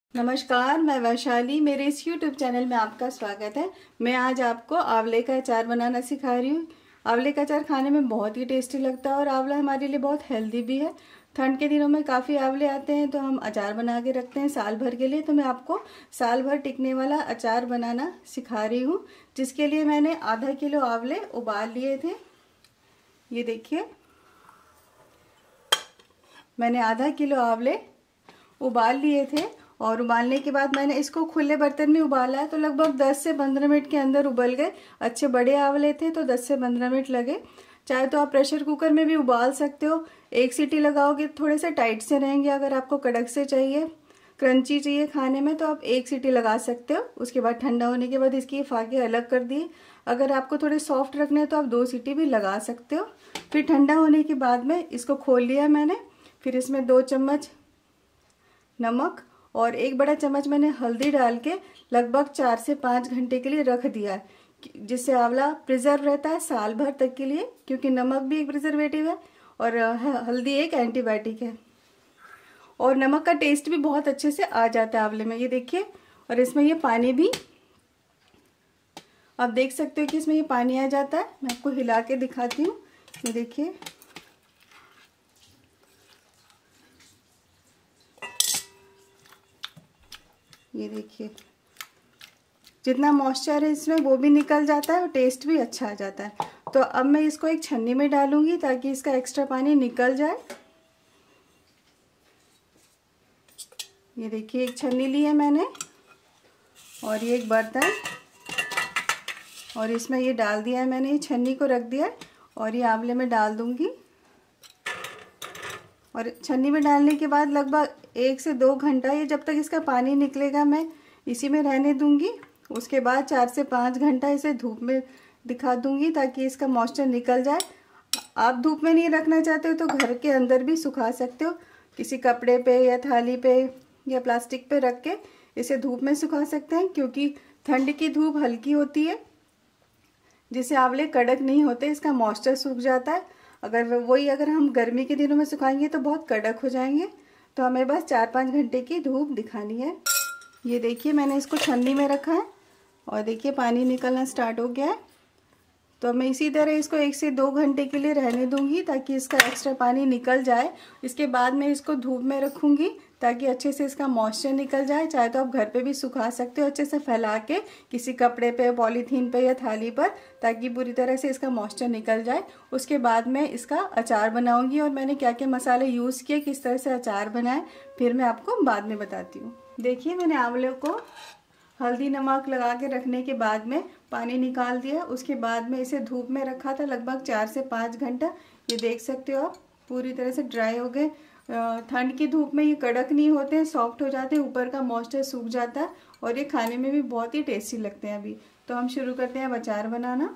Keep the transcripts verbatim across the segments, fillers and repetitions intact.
नमस्कार, मैं वैशाली। मेरे इस यूट्यूब चैनल में आपका स्वागत है। मैं आज आपको आंवले का अचार बनाना सिखा रही हूँ। आंवले का अचार खाने में बहुत ही टेस्टी लगता है और आंवला हमारे लिए बहुत हेल्दी भी है। ठंड के दिनों में काफ़ी आंवले आते हैं तो हम अचार बना के रखते हैं साल भर के लिए। तो मैं आपको साल भर टिकने वाला अचार बनाना सिखा रही हूँ, जिसके लिए मैंने आधा किलो आंवले उबाल लिए थे। ये देखिए, मैंने आधा किलो आंवले उबाल लिए थे और उबालने के बाद मैंने इसको खुले बर्तन में उबाला है तो लगभग दस से पंद्रह मिनट के अंदर उबल गए। अच्छे बड़े आंवले थे तो दस से पंद्रह मिनट लगे। चाहे तो आप प्रेशर कुकर में भी उबाल सकते हो। एक सीटी लगाओगे तो थोड़े से टाइट से रहेंगे। अगर आपको कड़क से चाहिए, क्रंची चाहिए खाने में, तो आप एक सीटी लगा सकते हो। उसके बाद ठंडा होने के बाद इसकी फाके अलग कर दिए। अगर आपको थोड़े सॉफ्ट रखने हैं तो आप दो सीटी भी लगा सकते हो। फिर ठंडा होने के बाद में इसको खोल लिया मैंने। फिर इसमें दो चम्मच नमक और एक बड़ा चम्मच मैंने हल्दी डाल के लगभग चार से पाँच घंटे के लिए रख दिया है, जिससे आंवला प्रिजर्व रहता है साल भर तक के लिए, क्योंकि नमक भी एक प्रिजर्वेटिव है और हल्दी एक एंटीबायोटिक है। और नमक का टेस्ट भी बहुत अच्छे से आ जाता है आंवले में, ये देखिए। और इसमें ये पानी भी आप देख सकते हो कि इसमें ये पानी आ जाता है। मैं आपको हिला के दिखाती हूँ, ये देखिए। ये देखिए, जितना मॉइस्चर है इसमें वो भी निकल जाता है और टेस्ट भी अच्छा आ जाता है। तो अब मैं इसको एक छन्नी में डालूंगी ताकि इसका एक्स्ट्रा पानी निकल जाए। ये देखिए, एक छन्नी ली है मैंने और ये एक बर्तन, और इसमें ये डाल दिया है मैंने। ये छन्नी को रख दिया है और ये आंवले में डाल दूंगी। और छन्नी में डालने के बाद लगभग एक से दो घंटा, ये जब तक इसका पानी निकलेगा मैं इसी में रहने दूंगी। उसके बाद चार से पाँच घंटा इसे धूप में दिखा दूंगी ताकि इसका मॉइस्चर निकल जाए। आप धूप में नहीं रखना चाहते हो तो घर के अंदर भी सुखा सकते हो, किसी कपड़े पे या थाली पे या प्लास्टिक पे रख के इसे धूप में सुखा सकते हैं, क्योंकि ठंड की धूप हल्की होती है जिससे आंवले कड़क नहीं होते, इसका मॉइस्चर सूख जाता है। अगर वही अगर हम गर्मी के दिनों में सुखाएंगे तो बहुत कड़क हो जाएंगे। तो हमें बस चार पाँच घंटे की धूप दिखानी है। ये देखिए, मैंने इसको छन्नी में रखा है और देखिए पानी निकलना स्टार्ट हो गया है। तो मैं इसी तरह इसको एक से दो घंटे के लिए रहने दूंगी ताकि इसका एक्स्ट्रा पानी निकल जाए। इसके बाद मैं इसको धूप में रखूंगी ताकि अच्छे से इसका मॉइस्चर निकल जाए। चाहे तो आप घर पे भी सुखा सकते हो अच्छे से फैला के किसी कपड़े पे, पॉलीथीन पे या थाली पर, ताकि पूरी तरह से इसका मॉइस्चर निकल जाए। उसके बाद मैं इसका अचार बनाऊंगी और मैंने क्या क्या मसाले यूज़ किए, किस तरह से अचार बनाए, फिर मैं आपको बाद में बताती हूँ। देखिए, मैंने आंवले को हल्दी नमक लगा के रखने के बाद में पानी निकाल दिया। उसके बाद में इसे धूप में रखा था लगभग चार से पाँच घंटा। ये देख सकते हो आप, पूरी तरह से ड्राई हो गए। ठंड की धूप में ये कड़क नहीं होते हैं, सॉफ्ट हो जाते हैं, ऊपर का मॉइस्चर सूख जाता है और ये खाने में भी बहुत ही टेस्टी लगते हैं। अभी तो हम शुरू करते हैं अब अचार बनाना।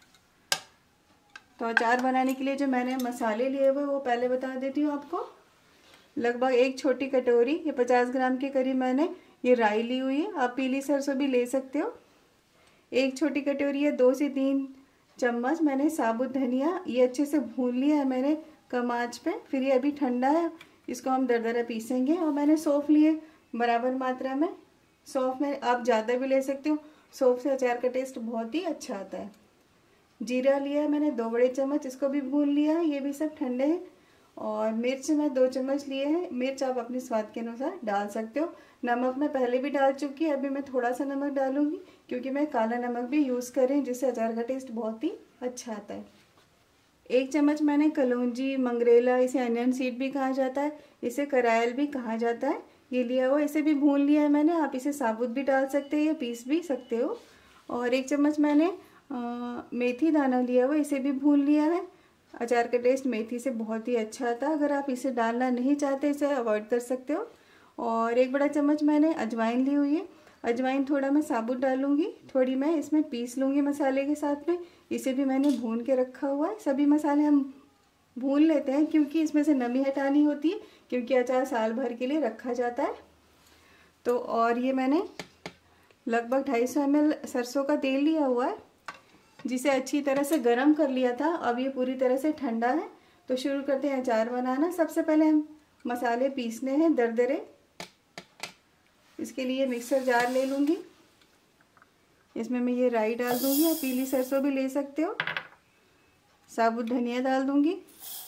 तो अचार बनाने के लिए जो मैंने मसाले लिए हुए वो पहले बता देती हूँ आपको। लगभग एक छोटी कटोरी, ये पचास ग्राम के करीब मैंने ये राई ली हुई है। आप पीली सरसों भी ले सकते हो। एक छोटी कटोरी है, दो से तीन चम्मच मैंने साबुत धनिया, ये अच्छे से भून लिया है मैंने कम आंच पे। फिर ये अभी ठंडा है, इसको हम दरदरा पीसेंगे। और मैंने सौंफ लिए बराबर मात्रा में। सौंफ में आप ज़्यादा भी ले सकते हो, सौंफ से अचार का टेस्ट बहुत ही अच्छा आता है। जीरा लिया है मैंने दो बड़े चम्मच, इसको भी भून लिया है। ये भी सब ठंडे हैं। और मिर्च मैं दो चम्मच लिए हैं। मिर्च आप अपने स्वाद के अनुसार डाल सकते हो। नमक मैं पहले भी डाल चुकी है, अभी मैं थोड़ा सा नमक डालूंगी क्योंकि मैं काला नमक भी यूज़ कर रही हूँ, जिससे अचार का टेस्ट बहुत ही अच्छा आता है। एक चम्मच मैंने कलौंजी, मंगरेला, इसे अनियन सीड भी कहा जाता है, इसे करायल भी कहा जाता है, ये लिया हुआ। इसे भी भून लिया है मैंने। आप इसे साबुत भी डाल सकते हो या पीस भी सकते हो। और एक चम्मच मैंने आ, मेथी दाना लिया हुआ, इसे भी भून लिया है। अचार का टेस्ट मेथी से बहुत ही अच्छा आता है। अगर आप इसे डालना नहीं चाहते इसे अवॉइड कर सकते हो। और एक बड़ा चम्मच मैंने अजवाइन ली हुई है। अजवाइन थोड़ा मैं साबुत डालूंगी, थोड़ी मैं इसमें पीस लूँगी मसाले के साथ में। इसे भी मैंने भून के रखा हुआ है। सभी मसाले हम भून लेते हैं क्योंकि इसमें से नमी हटानी होती है, क्योंकि अचार साल भर के लिए रखा जाता है। तो और ये मैंने लगभग ढाई सौ एम एल सरसों का तेल लिया हुआ है, जिसे अच्छी तरह से गर्म कर लिया था। अब ये पूरी तरह से ठंडा है। तो शुरू करते हैं अचार बनाना। सबसे पहले हम मसाले पीसने हैं दरदरे। इसके लिए मिक्सर जार ले लूँगी। इसमें मैं ये राई डाल दूँगी, आप पीली सरसों भी ले सकते हो। साबुत धनिया डाल दूँगी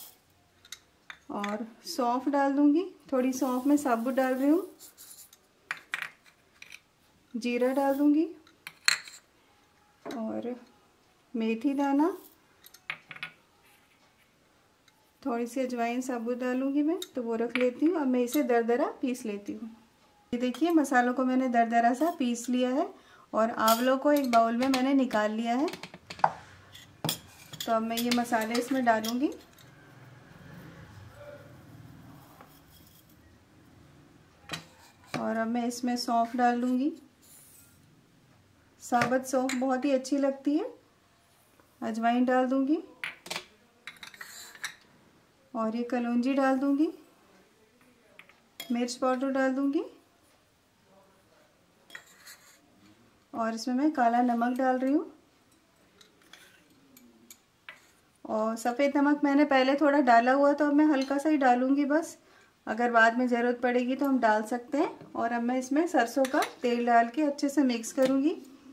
और सौंफ डाल दूँगी, थोड़ी सौंफ मैं साबुत डाल रही हूँ। जीरा डाल दूँगी और मेथी दाना, थोड़ी सी अजवाइन साबुत डालूंगी मैं, तो वो रख लेती हूँ। अब मैं इसे दरदरा पीस लेती हूँ। ये देखिए मसालों को मैंने दरदरा सा पीस लिया है और आंवलों को एक बाउल में मैंने निकाल लिया है। तो अब मैं ये मसाले इसमें डालूंगी। और अब मैं इसमें सौंफ डाल दूँगी, साबुत सौंफ बहुत ही अच्छी लगती है। अजवाइन डाल दूँगी और ये कलौंजी डाल दूँगी, मिर्च पाउडर डाल दूँगी और इसमें मैं काला नमक डाल रही हूँ। और सफ़ेद नमक मैंने पहले थोड़ा डाला हुआ, तो अब मैं हल्का सा ही डालूँगी बस, अगर बाद में ज़रूरत पड़ेगी तो हम डाल सकते हैं। और अब मैं इसमें सरसों का तेल डाल के अच्छे से मिक्स करूँगी।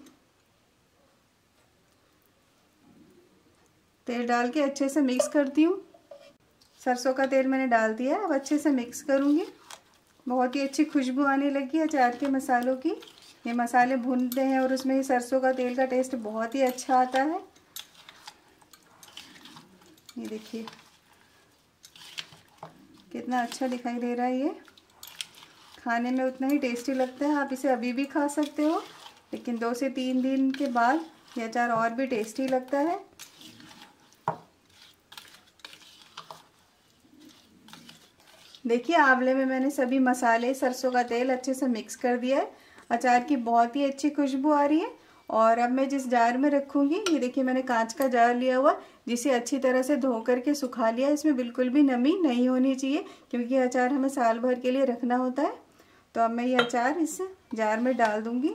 तेल डाल के अच्छे से मिक्स करती हूँ। सरसों का तेल मैंने डाल दिया है, अब अच्छे से मिक्स करूँगी। बहुत ही अच्छी खुशबू आने लगी अचार के मसालों की। ये मसाले भूनते हैं और उसमें ये सरसों का तेल का टेस्ट बहुत ही अच्छा आता है। ये देखिए कितना अच्छा दिखाई दे रहा है। ये खाने में उतना ही टेस्टी लगता है। आप इसे अभी भी खा सकते हो, लेकिन दो से तीन दिन के बाद ये अचार और भी टेस्टी लगता है। देखिए आंवले में मैंने सभी मसाले, सरसों का तेल अच्छे से मिक्स कर दिया है। अचार की बहुत ही अच्छी खुशबू आ रही है। और अब मैं जिस जार में रखूँगी, ये देखिए मैंने कांच का जार लिया हुआ, जिसे अच्छी तरह से धो करके सुखा लिया। इसमें बिल्कुल भी नमी नहीं होनी चाहिए, क्योंकि अचार हमें साल भर के लिए रखना होता है। तो अब मैं ये अचार इस जार में डाल दूँगी।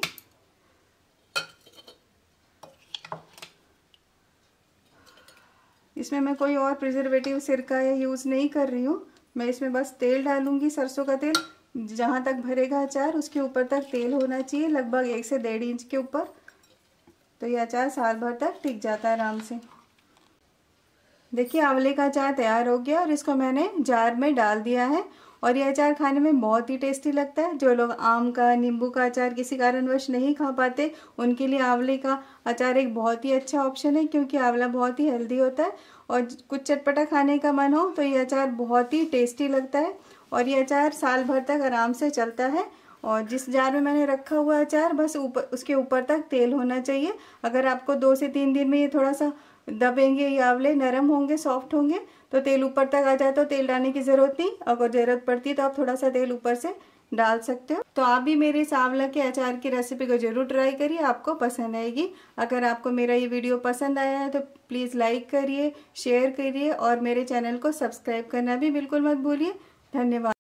इसमें मैं कोई और प्रिजर्वेटिव, सिरका या यूज़ नहीं कर रही हूँ। मैं इसमें बस तेल डालूँगी, सरसों का तेल। जहाँ तक भरेगा अचार उसके ऊपर तक तेल होना चाहिए, लगभग एक से डेढ़ इंच के ऊपर। तो ये अचार साल भर तक टिक जाता है आराम से। देखिए आंवले का अचार तैयार हो गया और इसको मैंने जार में डाल दिया है। और ये अचार खाने में बहुत ही टेस्टी लगता है। जो लोग आम का, नींबू का अचार किसी कारणवश नहीं खा पाते, उनके लिए आंवले का अचार एक बहुत ही अच्छा ऑप्शन है, क्योंकि आंवला बहुत ही हेल्दी होता है। और कुछ चटपटा खाने का मन हो तो ये अचार बहुत ही टेस्टी लगता है। और ये अचार साल भर तक आराम से चलता है। और जिस जार में मैंने रखा हुआ अचार, बस ऊपर, उसके ऊपर तक तेल होना चाहिए। अगर आपको दो से तीन दिन में ये थोड़ा सा दबेंगे, ये आंवले नरम होंगे, सॉफ्ट होंगे, तो तेल ऊपर तक आ जाए तो तेल डालने की ज़रूरत नहीं। अगर ज़रूरत पड़ती है तो आप थोड़ा सा तेल ऊपर से डाल सकते हो। तो आप भी मेरे इस आंवला के अचार की रेसिपी को जरूर ट्राई करिए, आपको पसंद आएगी। अगर आपको मेरा ये वीडियो पसंद आया है तो प्लीज़ लाइक करिए, शेयर करिए और मेरे चैनल को सब्सक्राइब करना भी बिल्कुल मत भूलिए। धन्यवाद।